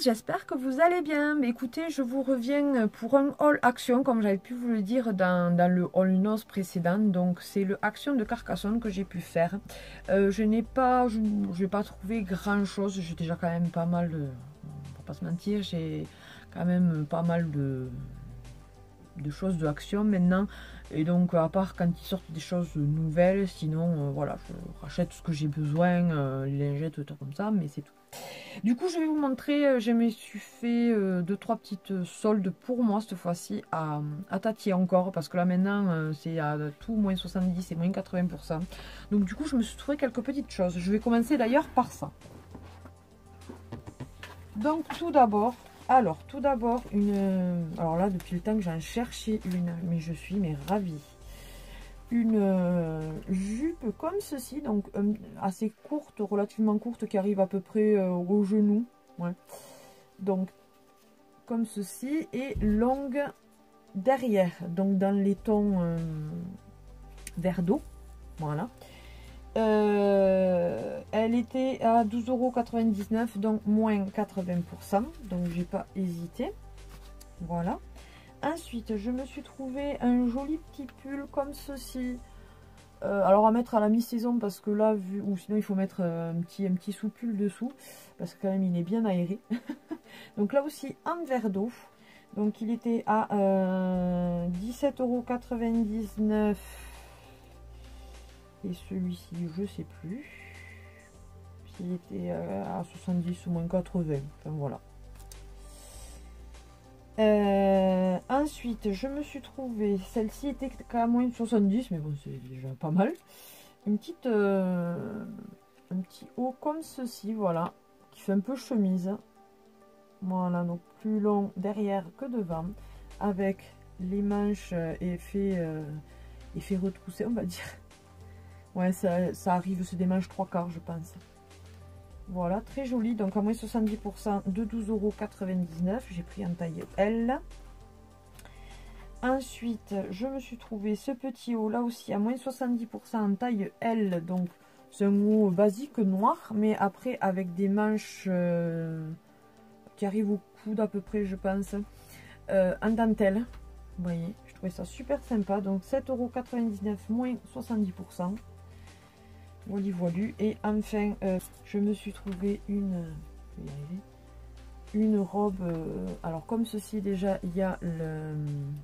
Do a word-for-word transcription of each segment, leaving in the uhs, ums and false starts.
j'espère que vous allez bien. Mais écoutez, je vous reviens pour un haul action, comme j'avais pu vous le dire dans, dans le haul noz précédent. Donc c'est le action de Carcassonne que j'ai pu faire. Euh, je n'ai pas, je n'ai pas trouvé grand chose. J'ai déjà quand même pas mal, de, on va pas se mentir, j'ai quand même pas mal de, de choses de action maintenant. Et donc à part quand ils sortent des choses nouvelles, sinon euh, voilà, je rachète ce que j'ai besoin, euh, les lingettes, tout comme ça, mais c'est tout. Du coup je vais vous montrer, euh, je me suis fait euh, deux trois petites soldes pour moi cette fois-ci à, à Tati encore, parce que là maintenant euh, c'est à tout moins soixante-dix et moins quatre-vingts pour cent. Donc du coup je me suis trouvé quelques petites choses. Je vais commencer d'ailleurs par ça. Donc tout d'abord, alors tout d'abord une, alors là depuis le temps que j'en cherchais une, mais je suis mais ravie. Une euh, jupe comme ceci, donc euh, assez courte, relativement courte, qui arrive à peu près euh, au genou, ouais. Donc comme ceci, et longue derrière, donc dans les tons euh, vert d'eau, voilà. Euh, elle était à douze euros quatre-vingt-dix-neuf, donc moins quatre-vingts pour cent, donc j'ai pas hésité, voilà. Ensuite, je me suis trouvé un joli petit pull comme ceci. Euh, alors à mettre à la mi-saison parce que là, vu, ou sinon il faut mettre un petit, un petit sous-pull dessous. Parce que quand même il est bien aéré. Donc là aussi en vert d'eau. Donc il était à euh, dix-sept euros quatre-vingt-dix-neuf. Et celui-ci, je sais plus. S'il était euh, à soixante-dix ou moins quatre-vingts. Enfin voilà. Euh, ensuite, je me suis trouvé, celle-ci était quand même moins de soixante-dix, mais bon, c'est déjà pas mal. Une petite, euh, un petit haut comme ceci, voilà, qui fait un peu chemise. Voilà, donc plus long derrière que devant, avec les manches effet, euh, effet retroussé, on va dire. Ouais, ça, ça arrive, c'est des manches trois quarts, je pense. Voilà, très joli, donc à moins soixante-dix pour cent de douze euros quatre-vingt-dix-neuf. J'ai pris en taille L. Ensuite, je me suis trouvé ce petit haut, là aussi à moins soixante-dix pour cent en taille L. Donc, c'est un haut basique noir, mais après avec des manches euh, qui arrivent au coude à peu près, je pense, euh, en dentelle. Vous voyez, je trouvais ça super sympa. Donc, sept euros quatre-vingt-dix-neuf moins soixante-dix pour cent. Voilà, voilà. Et enfin, euh, je me suis trouvé une, une robe. Euh, alors, comme ceci, déjà, il y a le.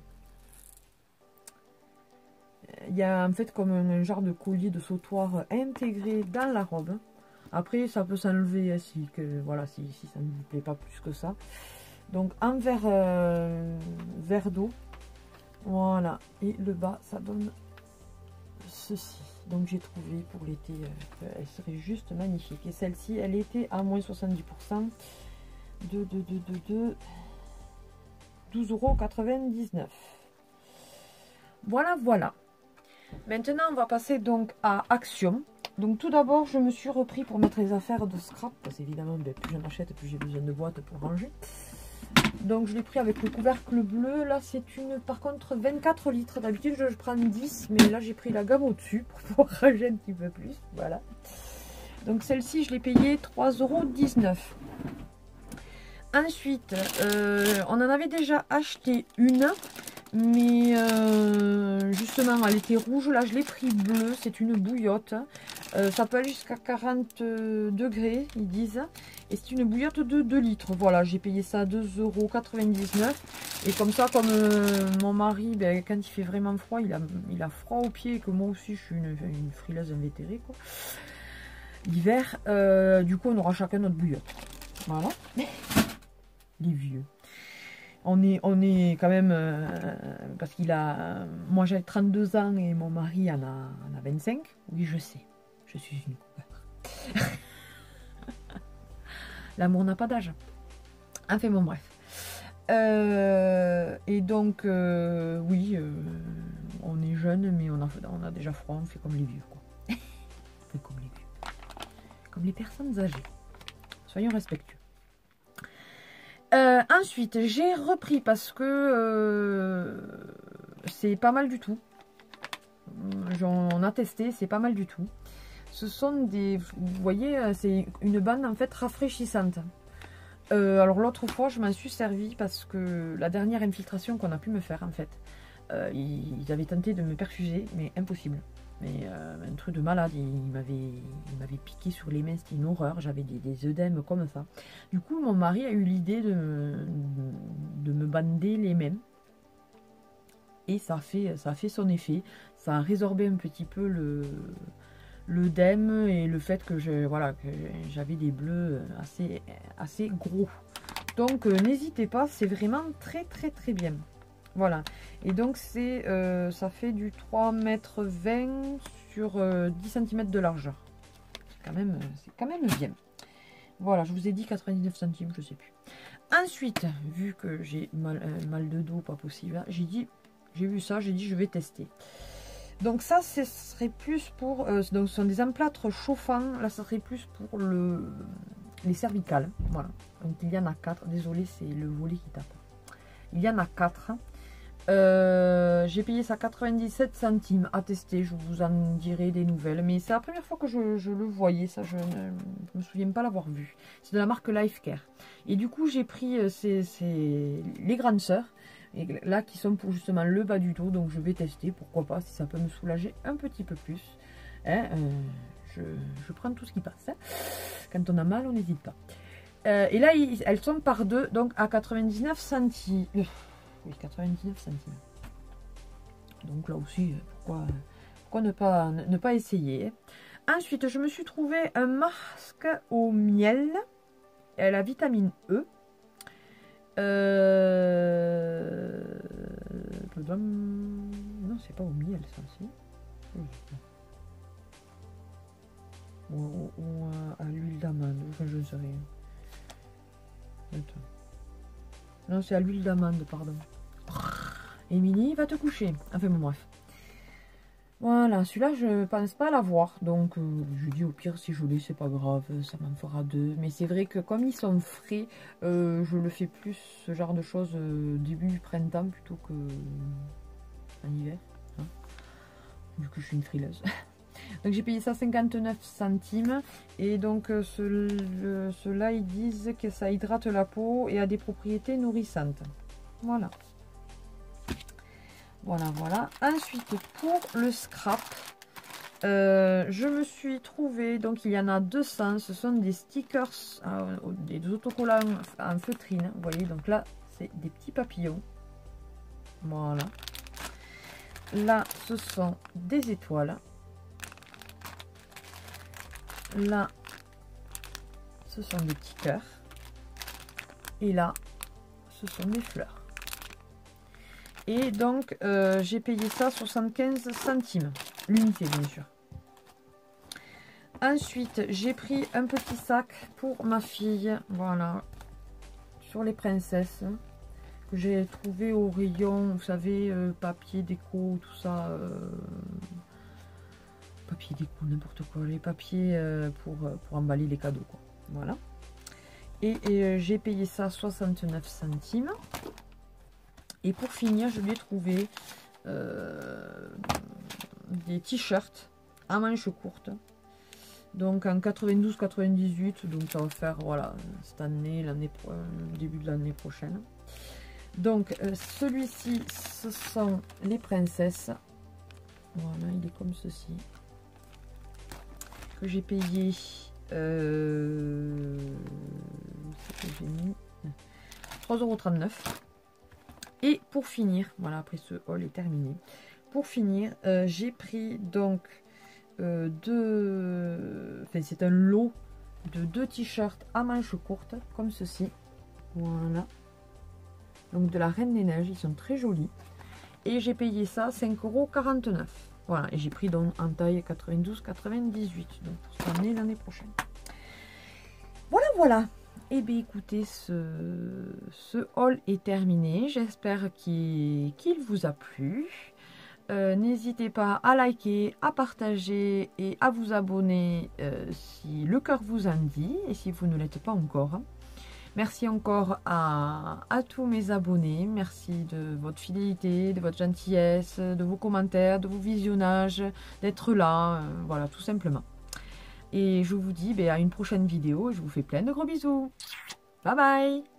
Il y a en fait comme un genre de collier de sautoir intégré dans la robe. Après, ça peut s'enlever si, que, voilà, si, si ça ne vous plaît pas plus que ça. Donc, en vert, euh, vert d'eau. Voilà. Et le bas, ça donne ceci. Donc j'ai trouvé pour l'été, euh, elle serait juste magnifique. Et celle-ci, elle était à moins soixante-dix pour cent de, de, de, de, de douze euros quatre-vingt-dix-neuf. Voilà, voilà. Maintenant, on va passer donc à Action. Donc tout d'abord, je me suis repris pour mettre les affaires de scrap. Parce qu'évidemment, ben, plus j'en achète, plus j'ai besoin de boîtes pour ranger. Donc je l'ai pris avec le couvercle bleu. Là c'est une par contre vingt-quatre litres. D'habitude je, je prends dix, mais là j'ai pris la gamme au-dessus pour pouvoir ranger un petit peu plus. Voilà. Donc celle-ci je l'ai payée trois euros dix-neuf. Ensuite, euh, on en avait déjà acheté une. Mais euh, justement elle était rouge. Là je l'ai pris bleu. C'est une bouillotte. Euh, ça peut aller jusqu'à quarante degrés, ils disent. Et c'est une bouillotte de deux litres. Voilà, j'ai payé ça à deux euros quatre-vingt-dix-neuf. Et comme ça, comme euh, mon mari, ben, quand il fait vraiment froid, il a, il a froid aux pieds. Et que moi aussi, je suis une, une frileuse invétérée, quoi. L'hiver, euh, du coup, on aura chacun notre bouillotte. Voilà. Les vieux. On est, on est quand même... Euh, parce qu'il a... Moi, j'ai trente-deux ans et mon mari en a, en a vingt-cinq. Oui, je sais. Je suis une cougar. L'amour n'a pas d'âge. Enfin bon, bref. Euh, et donc, euh, oui, euh, on est jeune, mais on a, on a déjà froid, on fait comme les vieux, quoi. On fait comme les vieux. Comme les personnes âgées. Soyons respectueux. Euh, ensuite, j'ai repris parce que euh, c'est pas mal du tout. On a testé, c'est pas mal du tout. Ce sont des, vous voyez, c'est une bande en fait rafraîchissante. euh, alors l'autre fois, je m'en suis servi parce que la dernière infiltration qu'on a pu me faire, en fait, euh, ils, ils avaient tenté de me perfuser, mais impossible. Mais euh, un truc de malade, il m'avait piqué sur les mains, c'était une horreur, j'avais des, des œdèmes comme ça. Du coup, mon mari a eu l'idée de, de me bander les mains. Et ça a fait, ça a fait son effet, ça a résorbé un petit peu le l'œdème et le fait que je voilà que j'avais des bleus assez, assez gros. Donc euh, n'hésitez pas, c'est vraiment très très très bien. Voilà, et donc c'est euh, ça fait du trois mètres vingt sur euh, dix centimètres de largeur. C'est quand même, c'est quand même bien. Voilà, je vous ai dit quatre-vingt-dix-neuf centimes, je sais plus. Ensuite, vu que j'ai mal, euh, mal de dos, pas possible, j'ai dit, j'ai vu ça, j'ai dit je vais tester. Donc ça, ce serait plus pour, euh, donc ce sont des emplâtres chauffants, là ça serait plus pour le, les cervicales, voilà. Donc il y en a quatre, désolé c'est le volet qui tape. Il y en a quatre. Euh, j'ai payé ça quatre-vingt-dix-sept centimes à tester, je vous en dirai des nouvelles. Mais c'est la première fois que je, je le voyais, ça je ne me souviens pas l'avoir vu. C'est de la marque Lifecare. Et du coup j'ai pris euh, ces, ces, les grandes sœurs, et là qui sont pour justement le bas du dos. Donc je vais tester, pourquoi pas, si ça peut me soulager un petit peu plus. Hein, euh, je, je prends tout ce qui passe. Hein. Quand on a mal, on n'hésite pas. Euh, et là, ils, elles sont par deux, donc à quatre-vingt-dix-neuf centimes. Oui, quatre-vingt-dix-neuf centimes. Donc là aussi, pourquoi, pourquoi ne, pas, ne pas essayer. Ensuite, je me suis trouvé un masque au miel et la vitamine E. Euh... Non, c'est pas au miel, ça, si. Ou, ou à, à l'huile d'amande, enfin, je ne sais rien. Attends. Non, c'est à l'huile d'amande, pardon. Émilie, va te coucher. Enfin, bon, bref. Voilà, celui-là, je pense pas l'avoir. Donc, euh, je dis au pire, si je l'ai, c'est pas grave. Ça m'en fera deux. Mais c'est vrai que comme ils sont frais, euh, je le fais plus, ce genre de choses, euh, début du printemps plutôt que en hiver. Hein, vu que je suis une frileuse. Donc, j'ai payé ça cinquante-neuf centimes. Et donc, euh, ceux-là, ce ils disent que ça hydrate la peau et a des propriétés nourrissantes. Voilà. Voilà, voilà. Ensuite, pour le scrap, euh, je me suis trouvé, donc il y en a deux cents, ce sont des stickers, euh, des autocollants en feutrine. Vous voyez, donc là, c'est des petits papillons. Voilà. Là, ce sont des étoiles. Là, ce sont des petits cœurs. Et là, ce sont des fleurs. Et donc, euh, j'ai payé ça soixante-quinze centimes. L'unité, bien sûr. Ensuite, j'ai pris un petit sac pour ma fille. Voilà. Sur les princesses. Que j'ai trouvé au rayon. Vous savez, euh, papier déco, tout ça. Euh, papier déco, n'importe quoi. Les papiers euh, pour, pour emballer les cadeaux, quoi. Voilà. Et, et euh, j'ai payé ça soixante-neuf centimes. Et pour finir, je lui ai trouvé euh, des t-shirts à manches courtes. Donc en quatre-vingt-douze quatre-vingt-dix-huit. Donc ça va faire, voilà, cette année, l'année début de l'année prochaine. Donc euh, celui-ci, ce sont les princesses. Voilà, il est comme ceci. Que j'ai payé... Euh, que j'ai mis trois euros trente-neuf. Et pour finir, voilà, après ce haul est terminé. Pour finir, euh, j'ai pris donc euh, deux... Enfin, c'est un lot de deux t-shirts à manches courtes, comme ceci. Voilà. Donc de la Reine des Neiges, ils sont très jolis. Et j'ai payé ça cinq euros quarante-neuf. Voilà, et j'ai pris donc en taille quatre-vingt-douze quatre-vingt-dix-huit. Donc pour cette année, l'année prochaine. Voilà, voilà. Et bien écoutez, ce, ce haul est terminé. J'espère qu'il qu'il vous a plu. Euh, N'hésitez pas à liker, à partager et à vous abonner euh, si le cœur vous en dit et si vous ne l'êtes pas encore. Merci encore à, à tous mes abonnés. Merci de votre fidélité, de votre gentillesse, de vos commentaires, de vos visionnages, d'être là. Euh, voilà, tout simplement. Et je vous dis ben, à une prochaine vidéo. Je vous fais plein de gros bisous. Bye bye!